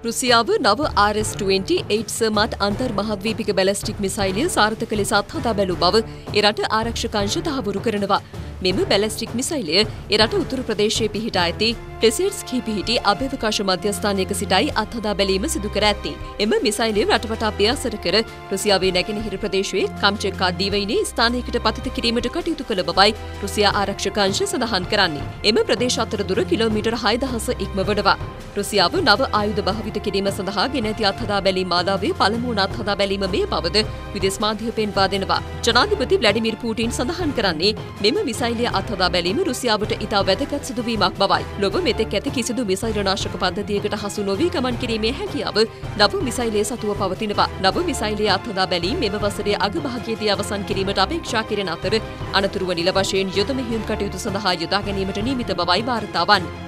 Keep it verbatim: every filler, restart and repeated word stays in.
රුසියාව නව R S විස්සට සර්මාට් අන්තර් මහද්වීපික ballistic මිසයිලය සාර්ථක ලෙස අත්හදා බැලූ බව එරට ආරක්ෂක අංශ තහවුරු කරනවා. මෙම බැලස්ටික් මිසයිලය එරට උතුරු ප්‍රදේශයේ පිහිටා ඇති ටෙසෙට්ස්කී පිහිටි අභ්‍යවකාශ මධ්‍යස්ථානයක සිටයි අත්හදා බැලීම සිදු කර ඇත්තේ. එම මිසයිලය රටවටා පියාසර කර රුසියාවේ නැගෙනහිර ප්‍රදේශයේ කම්චෙට්කා දිවයිනේ ස්ථානයකට පතිත කිරීමට කටයුතු කළ බවයි රුසියා ආරක්ෂක අංශ සඳහන් කරන්නේ. එම ප්‍රදේශ අතර දුර කිලෝමීටර් හයදහස ඉක්මවනවා. රුසියාව නව ආයුධ භාවිත කිරීම සඳහා ගෙන ඇති අත්හදා බැලීම් මාලාවේ පළමුවන අත්හදා බැලීම මේ බවද විදේශ මාධ්‍ය පෙන්වා දෙනවා. ජනාධිපති ව්ලාඩිමිර් පූටින් සඳහන් කරන්නේ මෙම මිසයිලය අත්හදා බැලීම රුසියාවට ඉතා වැදගත් සිදුවීමක් බවයි. ලොව මෙතෙක් ඇති කිසිදු මිසයිල් නාශක පද්ධතියකට හසු නොවී ගමන් කිරීමේ හැකියාව නව මිසයිලයේ සතුව පවතිනවා. නව මිසයිලයේ අත්හදා බැලීම මෙම වසරේ අගභාගයේදී අවසන් කිරීමට අපේක්ෂා කෙරෙන අතර අනතුරුව නිල වශයෙන් යුද මෙහෙයුම් කටයුතු සඳහා යොදා ගැනීමට නියමිත බවයි වාර්තා වන්නේ.